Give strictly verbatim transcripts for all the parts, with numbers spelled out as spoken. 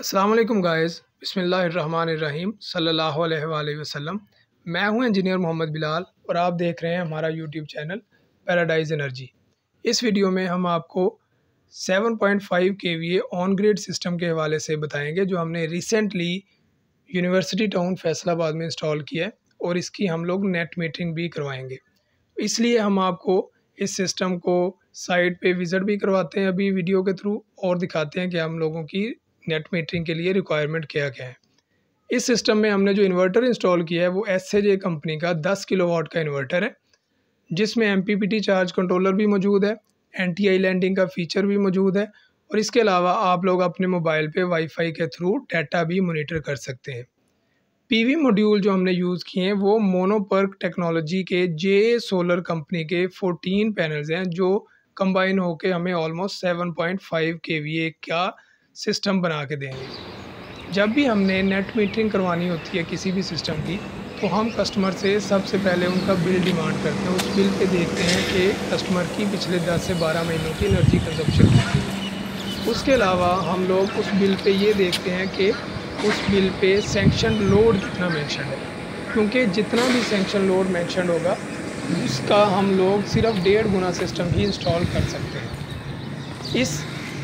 अस्सलाम वालेकुम गाइस, बिस्मिल्लाहिर्रहमानिर्रहीम सल्लल्लाहु अलैहि वसल्लम। मैं हूं इंजीनियर मोहम्मद बिलाल और आप देख रहे हैं हमारा यूट्यूब चैनल पैराडाइज एनर्जी। इस वीडियो में हम आपको seven point five KVA on grid system के हवाले से बताएंगे जो हमने रिसेंटली यूनिवर्सिटी टाउन फैसलाबाद में इंस्टॉल किया है और इसकी हम लोग नेट मीटरिंग भी करवाएंगे। इसलिए हम आपको इस सिस्टम को साइट पे विज़िट भी करवाते हैं अभी वीडियो के थ्रू और दिखाते हैं कि हम लोगों की नेट मीटरिंग के लिए रिक्वायरमेंट क्या क्या है। इस सिस्टम में हमने जो इन्वर्टर इंस्टॉल किया है वो एस ए जे कंपनी का टेन किलोवाट का इन्वर्टर है, जिसमें M P P T charge controller भी मौजूद है, एंटी आइलैंडिंग का फीचर भी मौजूद है और इसके अलावा आप लोग अपने मोबाइल पे वाईफाई के थ्रू डाटा भी मॉनिटर कर सकते हैं। पीवी मॉड्यूल जो हमने यूज़ किए हैं वो मोनोपर्क टेक्नोलॉजी के जे सोलर कंपनी के फोर्टीन पैनल्स हैं जो कंबाइन होकर हमें almost seven point five KVA का सिस्टम बना के देंगे। जब भी हमने नेट मीटरिंग करवानी होती है किसी भी सिस्टम की तो हम कस्टमर से सबसे पहले उनका बिल डिमांड करते हैं। उस बिल पे देखते हैं कि कस्टमर की पिछले दस से बारह महीनों की एनर्जी कंजप्शन कितनी है। उसके अलावा हम लोग उस बिल पे ये देखते हैं कि उस बिल पे सैंक्शन लोड कितना मेंशन है, क्योंकि जितना भी सैंक्शन लोड मेंशन होगा उसका हम लोग सिर्फ डेढ़ गुना सिस्टम ही इंस्टॉल कर सकते हैं। इस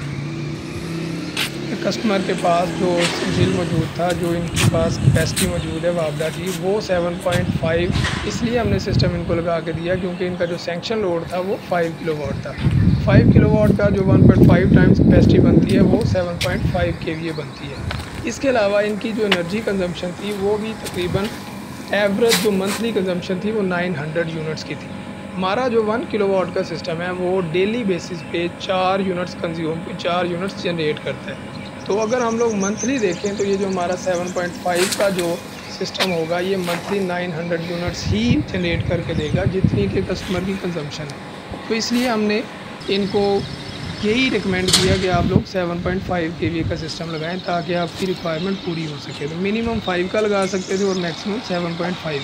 कस्टमर के पास जो बिल मौजूद था, जो इनके पास कैपेसिटी मौजूद है वापदा की, वो सेवन पॉइंट फाइव इसलिए हमने सिस्टम इनको लगा के दिया क्योंकि इनका जो सैंक्शन लोड था वो फाइव किलोवाट था। फाइव किलोवाट का जो one point five times capacity बनती है वो सेवन पॉइंट फाइव केवीए बनती है। इसके अलावा इनकी जो एनर्जी कंजम्पशन थी वो भी तकरीबन एवरेज जो मंथली कंजम्पशन थी वो नाइन हंड्रेड यूनिट्स की थी। हमारा जो वन किलोवाट का सिस्टम है वो डेली बेसिस पे चार यूनिट्स कंज्यूम चार यूनिट्स जनरेट करता है। तो अगर हम लोग मंथली देखें तो ये जो हमारा सेवन पॉइंट फाइव का जो सिस्टम होगा ये मंथली नाइन हंड्रेड यूनिट्स ही जनरेट करके देगा जितनी के कस्टमर की कंजम्पशन है। तो इसलिए हमने इनको यही रिकमेंड किया कि आप लोग सेवन पॉइंट फाइव केवीए का सिस्टम लगाएं ताकि आपकी रिक्वायरमेंट पूरी हो सके। तो मिनिमम फाइव का लगा सकते थे और मैक्सिमम सेवन पॉइंट फाइव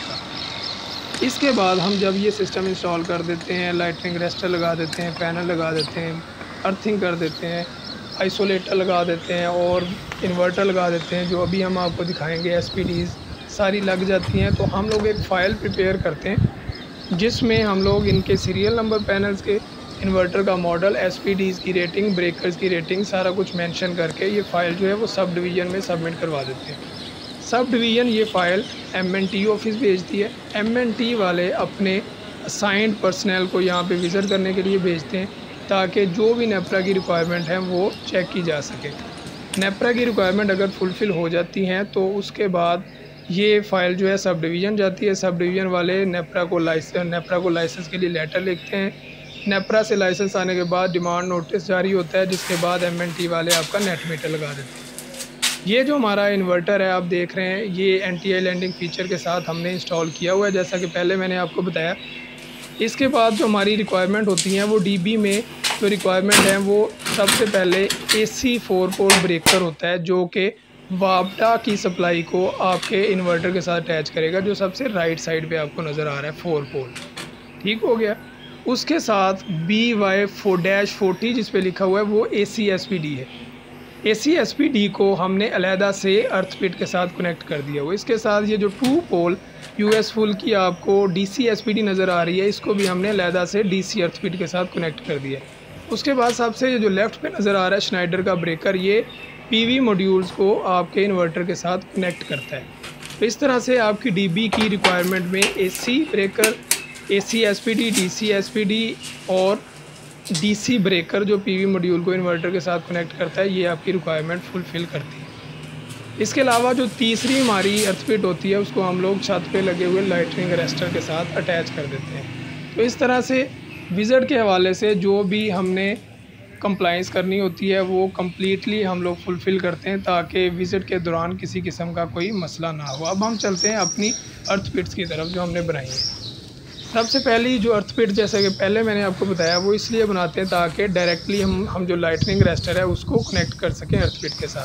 का। इसके बाद हम जब ये सिस्टम इंस्टॉल कर देते हैं, लाइटनिंग रेस्टर लगा देते हैं, पैनल लगा देते हैं, अर्थिंग कर देते हैं, आइसोलेटर लगा देते हैं और इन्वर्टर लगा देते हैं, जो अभी हम आपको दिखाएंगे एस पी डीज़ सारी लग जाती हैं। तो हम लोग एक फ़ाइल प्रिपेयर करते हैं जिसमें हम लोग इनके सीरियल नंबर, पैनल्स के, इन्वर्टर का मॉडल, एस पी डीज़ की रेटिंग, ब्रेकर्स की रेटिंग, सारा कुछ मेंशन करके ये फ़ाइल जो है वो सब डिवीज़न में सबमिट करवा देते हैं। सब डिवीज़न ये file M N T office भेजती है। एम एन टी वाले अपने असाइंड पर्सनल को यहाँ पे विज़िट करने के लिए भेजते हैं ताकि जो भी नेपरा की रिक्वायरमेंट है वो चेक की जा सके। नेपरा की रिक्वायरमेंट अगर फुलफ़िल हो जाती हैं तो उसके बाद ये फ़ाइल जो है सब डिवीज़न जाती है। सब डिवीज़न वाले नेपरा को लाइसेंस नेपरा को लाइसेंस के लिए लेटर लिखते हैं। नेपरा से लाइसेंस आने के बाद डिमांड नोटिस जारी होता है, जिसके बाद एम एन टी वाले आपका नेट मीटर लगा देते हैं। ये जो हमारा इन्वर्टर है आप देख रहे हैं ये एंटी आइलैंडिंग फीचर के साथ हमने इंस्टॉल किया हुआ है, जैसा कि पहले मैंने आपको बताया। इसके बाद जो हमारी रिक्वायरमेंट होती हैं वो डीबी में जो रिक्वायरमेंट है वो सबसे पहले एसी फोर पोल ब्रेकर होता है जो कि वापडा की सप्लाई को आपके इन्वर्टर के साथ अटैच करेगा, जो सबसे राइट साइड पे आपको नज़र आ रहा है फोर पोल। ठीक हो गया। उसके साथ B Y four dash forty जिस पे लिखा हुआ है वो A C S P D है। A C S P D को हमने अलहदा से अर्थ पिट के साथ कनेक्ट कर दिया हुआ। इसके साथ ये जो two pole useful की आपको D C S P D नज़र आ रही है, इसको भी हमने अलहदा से डी सी अर्थ पिट के साथ कनेक्ट कर दिया। उसके बाद सबसे ये जो लेफ़्ट पे नज़र आ रहा है स्नाइडर का ब्रेकर, ये पीवी मॉड्यूल्स को आपके इन्वर्टर के साथ कनेक्ट करता है। तो इस तरह से आपकी डीबी की रिक्वायरमेंट में AC breaker, AC SPD, DC SPD और डीसी ब्रेकर जो पीवी मॉड्यूल को इन्वर्टर के साथ कनेक्ट करता है, ये आपकी रिक्वायरमेंट फुलफ़िल करती है। इसके अलावा जो तीसरी हमारी अर्थपिट होती है उसको हम लोग छत पे लगे हुए लाइटनिंग रेस्टर के साथ अटैच कर देते हैं। तो इस तरह से विज़िट के हवाले से जो भी हमने कंप्लाइंस करनी होती है वो कम्प्लीटली हम लोग फुलफ़िल करते हैं ताकि विज़िट के दौरान किसी किस्म का कोई मसला ना हो। अब हम चलते हैं अपनी अर्थ पिट्स की तरफ जो हमने बनाई है। सबसे पहली जो अर्थ पिट, जैसे कि पहले मैंने आपको बताया, वो इसलिए बनाते हैं ताकि डायरेक्टली हम हम जो लाइटनिंग रेस्टर है उसको कनेक्ट कर सकें अर्थ पिट के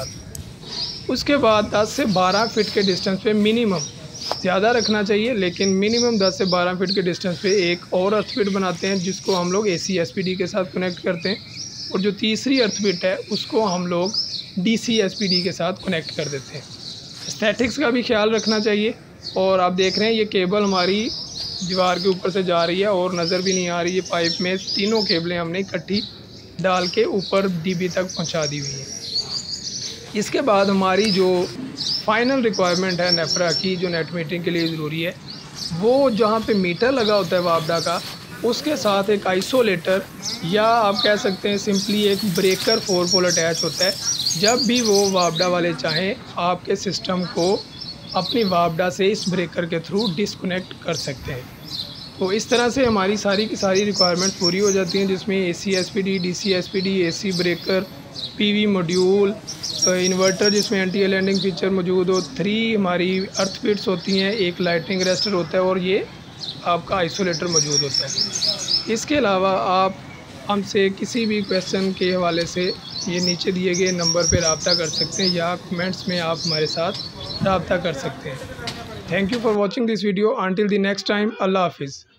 साथ। उसके बाद दस से बारह फिट के डिस्टेंस पे मिनिमम, ज़्यादा रखना चाहिए लेकिन मिनिमम दस से बारह फिट के डिस्टेंस पे एक और अर्थ पिट बनाते हैं जिसको हम लोग A C S P D के साथ कनेक्ट करते हैं। और जो तीसरी अर्थ पिट है उसको हम लोग डीसी एसपीडी के साथ कनेक्ट कर देते हैं। स्टैटिक्स का भी ख्याल रखना चाहिए। और आप देख रहे हैं ये केबल हमारी दीवार के ऊपर से जा रही है और नज़र भी नहीं आ रही है। पाइप में तीनों केबलें हमने इकट्ठी डाल के ऊपर डीबी तक पहुंचा दी हुई हैं। इसके बाद हमारी जो फाइनल रिक्वायरमेंट है नेफ्रा की, जो नेट मीटरिंग के लिए ज़रूरी है, वो जहाँ पे मीटर लगा होता है वापडा का, उसके साथ एक आइसोलेटर या आप कह सकते हैं सिंपली एक ब्रेकर फोर पोल अटैच होता है। जब भी वो वापडा वाले चाहें आपके सिस्टम को अपनी वापडा से इस ब्रेकर के थ्रू डिस्कनेक्ट कर सकते हैं। तो इस तरह से हमारी सारी की सारी रिक्वायरमेंट पूरी हो जाती हैं, जिसमें AC SPD, DC SPD, AC breaker, PV module, inverter जिसमें एंटी लैंडिंग फीचर मौजूद हो, थ्री हमारी अर्थ पिट्स होती हैं, एक लाइटिंग रेस्टर होता है और ये आपका आइसोलेटर मौजूद होता है। इसके अलावा आप हमसे किसी भी क्वेश्चन के हवाले से ये नीचे दिए गए नंबर पर रब्ता कर सकते हैं या कमेंट्स में आप हमारे साथ रब्ता कर सकते हैं। Thank you for watching this video. Until the next time, अल्लाह हाफिज़।